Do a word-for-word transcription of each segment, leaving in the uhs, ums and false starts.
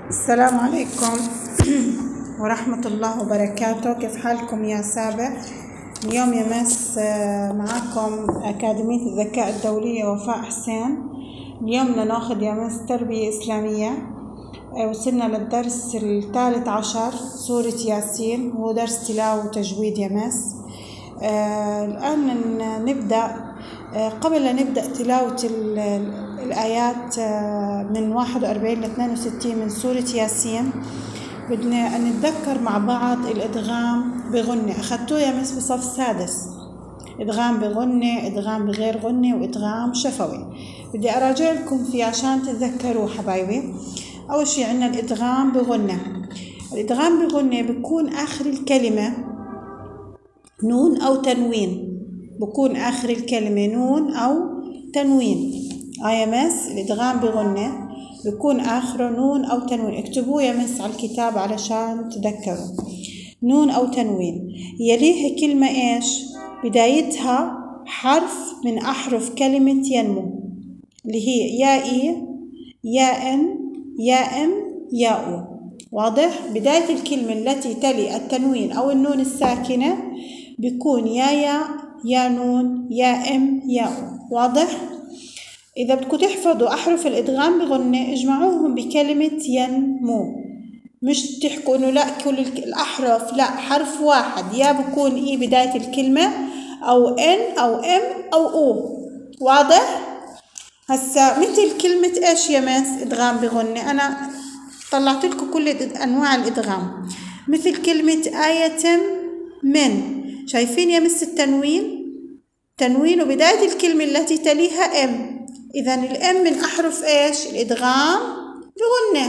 السلام عليكم ورحمة الله وبركاته. كيف حالكم يا سابع؟ اليوم يا مس معكم أكاديمية الذكاء الدولية وفاء حسين. اليوم بدنا ناخد يا مس تربية إسلامية. وصلنا للدرس الثالث عشر سورة ياسين، هو درس تلاوة وتجويد يا مس. آه الآن نبدأ. آه قبل لا نبدأ تلاوة الآيات آه من واحد وأربعين ل اثنين وستين من سورة ياسين، بدنا نتذكر مع بعض الإدغام بغنة. أخذتوه يا مس بصف سادس، إدغام بغنة، إدغام بغير غنة، وإدغام شفوي. بدي أراجع لكم فيه عشان تتذكروه حبايبي. أول شي عنا الإدغام بغنة. الإدغام بغنة بكون آخر الكلمة نون أو تنوين، بكون آخر الكلمة نون أو تنوين. آه يا مس الإدغام بغنة بكون آخره نون أو تنوين. اكتبوه يا مس على الكتاب علشان تذكروا. نون أو تنوين. يليها كلمة إيش؟ بدايتها حرف من أحرف كلمة ينمو، اللي هي يا إي، يا إن، يا إم، يا أو. واضح؟ بداية الكلمة التي تلي التنوين أو النون الساكنة بيكون يا يا، يا نون، يا إم، يا أو. واضح؟ إذا بدكم تحفظوا أحرف الإدغام بغنة اجمعوهم بكلمة ينمو، مش تحكوا إنه لا كل الأحرف، لا، حرف واحد. يا بكون إي بداية الكلمة، أو إن أو إم أو أو. واضح؟ هسا مثل كلمة إيش يا مس إدغام بغنة؟ أنا طلعت لكم كل أنواع الإدغام. مثل كلمة آية من، شايفين يا مس التنوين؟ تنوين وبداية الكلمة التي تليها إم. إذا الإم من أحرف إيش؟ الإدغام بغنة.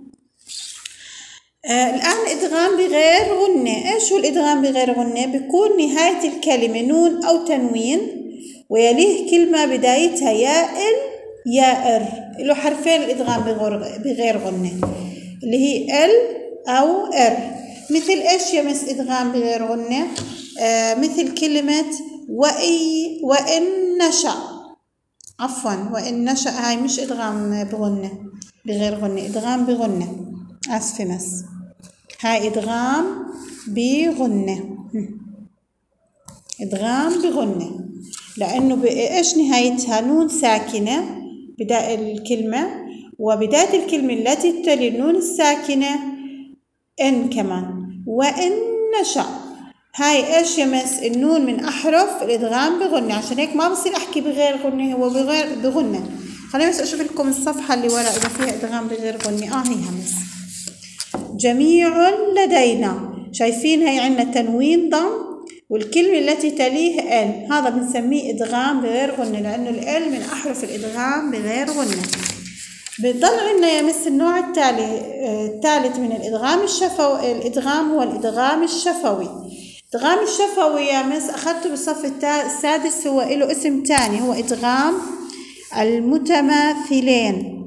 آه الآن إدغام بغير غنة. إيش هو الإدغام بغير غنة؟ بيكون نهاية الكلمة نون أو تنوين ويليه كلمة بدايتها يا إل يا إر، له حرفين الإدغام بغير غنة اللي هي إل أو إر. مثل إيش يا مس إدغام بغير غنة؟ آه مثل كلمة وإي وإن نشأ، عفوا وإن نشأ، هاي مش إدغام بغنة بغير غنة، إدغام بغنة، آسفة مس، هاي إدغام بغنة، إدغام بغنة، لأنه بإيش نهايتها نون ساكنة بداية الكلمة، وبداية الكلمة التي تلي النون الساكنة إن كمان، وإن نشأ. هاي إيش يا مس؟ النون من أحرف الإدغام بغنة، عشان هيك ما بصير أحكي بغير غنة، هو بغير بغنة. خليني بس أشوف لكم الصفحة اللي ورا إذا فيها إدغام بغير غنة. آه هيها مس. جميع لدينا، شايفين هي عندنا تنوين ضم والكلمة التي تليه ال، هذا بنسميه إدغام بغير غنة لأنه ال من أحرف الإدغام بغير غنة. بضل عندنا يا مس النوع التالي الثالث من الإدغام الشفوي. الإدغام هو الإدغام الشفوي. الإدغام الشفوي يا مس أخذته بالصف السادس، هو له اسم تاني، هو إدغام المتماثلين.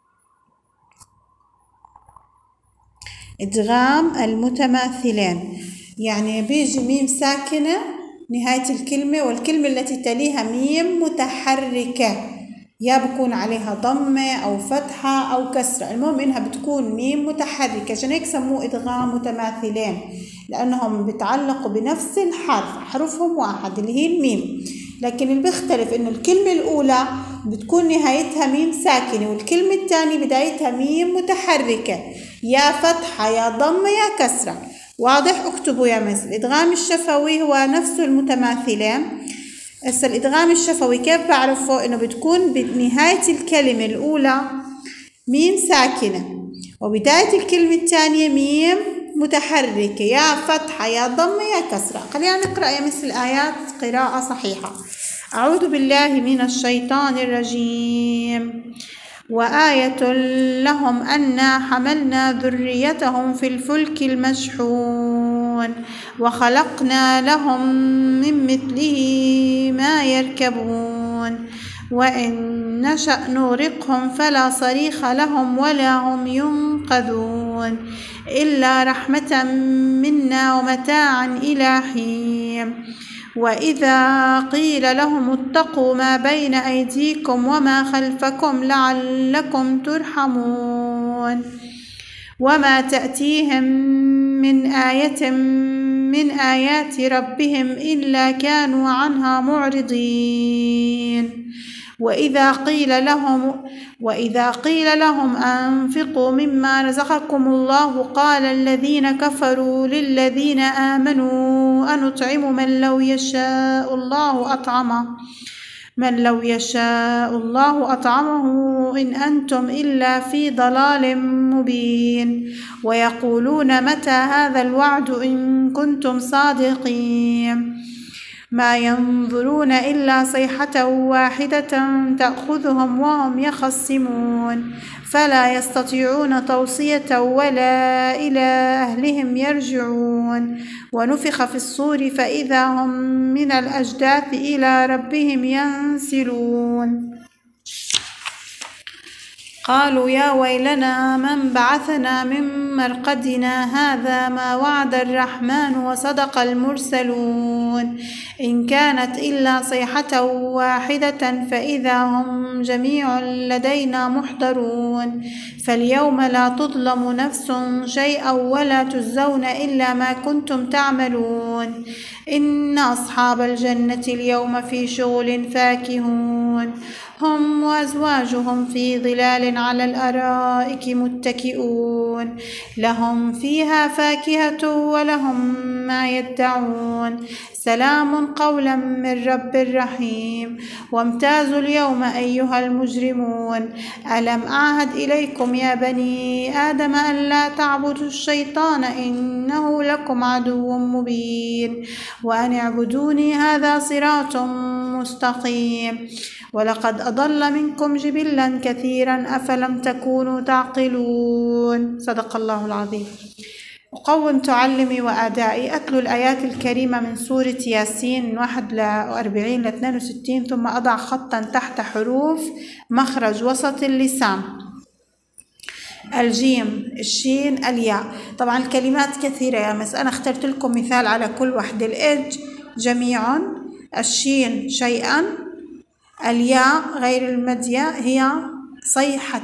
إدغام المتماثلين يعني بيجي ميم ساكنة نهاية الكلمة والكلمة التي تليها ميم متحركة، يا بكون عليها ضمة أو فتحة أو كسرة، المهم إنها بتكون ميم متحركة، عشان هيك سموه إدغام متماثلين لأنهم بيتعلقوا بنفس الحرف، حروفهم واحد اللي هي الميم. لكن اللي بيختلف إنه الكلمة الأولى بتكون نهايتها ميم ساكنة والكلمة الثانية بدايتها ميم متحركة، يا فتحة يا ضمة يا كسرة. واضح؟ اكتبوا يا مس. الإدغام الشفوي هو نفسه المتماثلين. هسه الإدغام الشفوي كيف بعرفه؟ إنه بتكون بنهاية الكلمة الأولى ميم ساكنة وبداية الكلمة الثانية ميم متحركة، يا فتحة يا ضمة يا كسرة. خلينا نقرأ يا مس الآيات قراءة صحيحة. أعوذ بالله من الشيطان الرجيم. وآية لهم أنا حملنا ذريتهم في الفلك المشحون وخلقنا لهم من مثله ما يركبون وإن نشأ نغرقهم فلا صريخ لهم ولا هم ينقذون إلا رحمة منا ومتاعا إلى حين. وإذا قيل لهم اتقوا ما بين أيديكم وما خلفكم لعلكم ترحمون وما تأتيهم من آية من آيات ربهم إلا كانوا عنها معرضين. وإذا قيل لهم وإذا قيل لهم أنفقوا مما رزقكم الله قال الذين كفروا للذين آمنوا أنطعم من لو يشاء الله أطعمه من لو يشاء الله أطعمه إن أنتم إلا في ضلال مبين. ويقولون متى هذا الوعد إن كنتم صادقين. ما ينظرون إلا صيحة واحدة تأخذهم وهم يخصمون فلا يستطيعون توصية ولا إلى أهلهم يرجعون. ونفخ في الصور فإذا هم من الأجداث إلى ربهم ينسلون. قالوا يا ويلنا من بعثنا من مرقدنا هذا ما وعد الرحمن وصدق المرسلون. إن كانت إلا صيحة واحدة فإذا هم جميع لدينا محضرون. فاليوم لا تظلم نفس شيئا ولا تجزون إلا ما كنتم تعملون. إن أصحاب الجنة اليوم في شغل فاكهون هم وأزواجهم في ظلال على الأرائك متكئون لهم فيها فاكهة ولهم ما يدعون. سلام قولا من رب رحيم. وامتازوا اليوم أيها المجرمون ألم أعهد إليكم يا بني آدم أن لا تعبدوا الشيطان إنه لكم عدو مبين وأن اعبدوني هذا صراط مستقيم. ولقد أضل منكم جبلا كثيرا أفلم تكونوا تعقلون. صدق الله العظيم. أقوم تعلمي وأدائي أتلو الآيات الكريمة من سورة ياسين من واحد وأربعين لاثنين وستين ثم أضع خطا تحت حروف مخرج وسط اللسان: الجيم، الشين، الياء. طبعا الكلمات كثيرة يا مس، أنا اخترت لكم مثال على كل واحدة. الإج جميع، الشين شيئا، الياء غير المدية هي صيحة.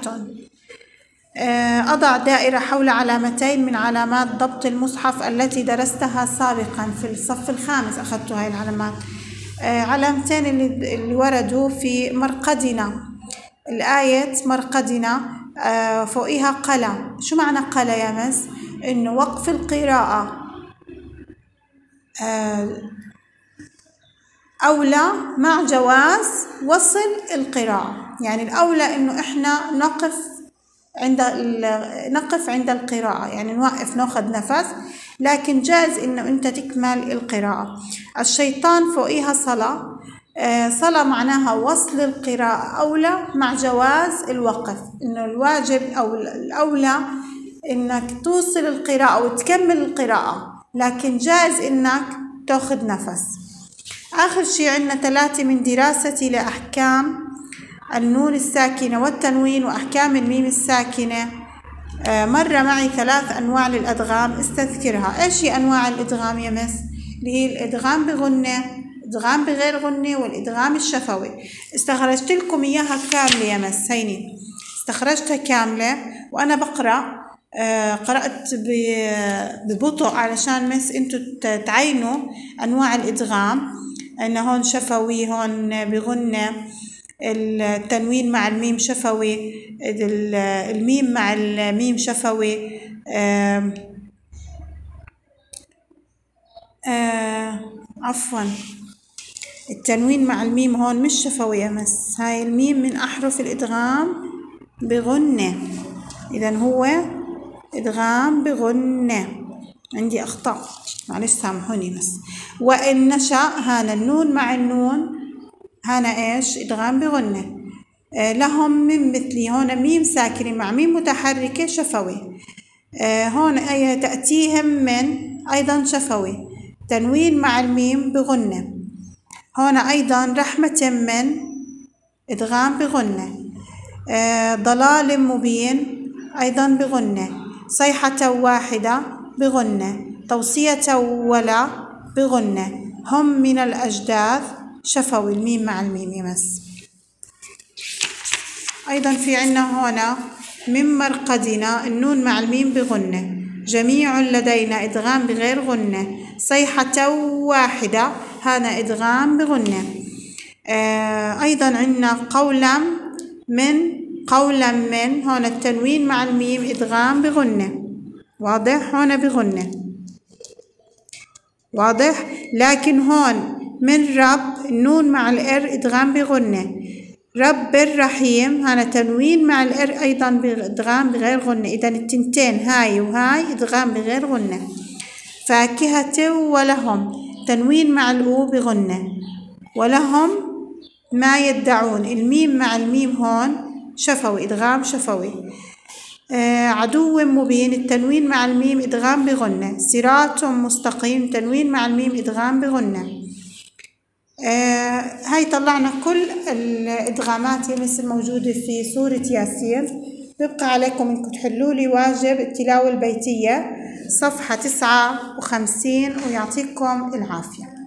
أضع دائرة حول علامتين من علامات ضبط المصحف التي درستها سابقا في الصف الخامس، أخذت هاي العلامات. علامتين اللي, اللي وردوا في مرقدنا، الآية مرقدنا فوقها قلم. شو معنى قلم يا مس؟ إنه وقف القراءة أولى مع جواز وصل القراءة. يعني الأولى إنه إحنا نقف عند نقف عند القراءة، يعني نوقف ناخذ نفس، لكن جائز إنه أنت تكمل القراءة. الشيطان فوقها صلاة، صلاة معناها وصل القراءة أولى مع جواز الوقف، إنه الواجب أو الأولى إنك توصل القراءة وتكمل القراءة، لكن جائز إنك تاخذ نفس. آخر شيء عندنا ثلاثة من دراستي لأحكام النون الساكنة والتنوين وأحكام الميم الساكنة. مر معي ثلاث أنواع للأدغام استذكرها. إيش هي أنواع الإدغام يا مس؟ اللي هي الإدغام بغنة، إدغام بغير غنة، والإدغام الشفوي. استخرجت لكم إياها كاملة يا مس، هيني استخرجتها كاملة وأنا بقرأ. قرأت ببطء علشان مس انتو تعينوا أنواع الإدغام، إن هون شفوي، هون بغنة، التنوين مع الميم شفوي، الميم مع الميم شفوي. آه آه عفوا التنوين مع الميم هون مش شفوي يا مس، هاي الميم من أحرف الإدغام بغنة، إذن هو إدغام بغنة. عندي أخطاء معلش سامحوني بس. وإن نشأ هانا النون مع النون هانا إيش؟ إدغام بغنة. آه لهم من مثلي، هون ميم ساكنة مع ميم متحركة شفوي. آه هون أي تأتيهم من أيضا شفوي، تنوين مع الميم بغنة. هون أيضا رحمة من إدغام بغنة. آه ضلال مبين أيضا بغنة. صيحة واحدة بغنة. توصية ولا بغنة. هم من الأجداث شفوي، الميم مع الميم يمس. أيضا في عنا هنا من مرقدنا النون مع الميم بغنة. جميع لدينا إدغام بغير غنة. صيحة واحدة هنا إدغام بغنة. آه أيضا عندنا قولا من قولا من هون التنوين مع الميم إدغام بغنة. واضح؟ هون بغنة واضح. لكن هون من رب النون مع الإر إدغام بغنة. رب الرحيم هنا تنوين مع الإر أيضا بإدغام بغير غنة. إذا التنتين هاي وهاي إدغام بغير غنة. فاكهة ولهم تنوين مع الأو بغنة. ولهم ما يدعون الميم مع الميم هون شفوي إدغام شفوي. آه عدو مبين التنوين مع الميم إدغام بغنة. صراط مستقيم تنوين مع الميم إدغام بغنة. آه هاي طلعنا كل الإدغامات يمس الموجودة في سورة ياسين. بيبقى عليكم إنكم تحلوا لي واجب التلاوة البيتية صفحة تسعة وخمسين ويعطيكم العافية.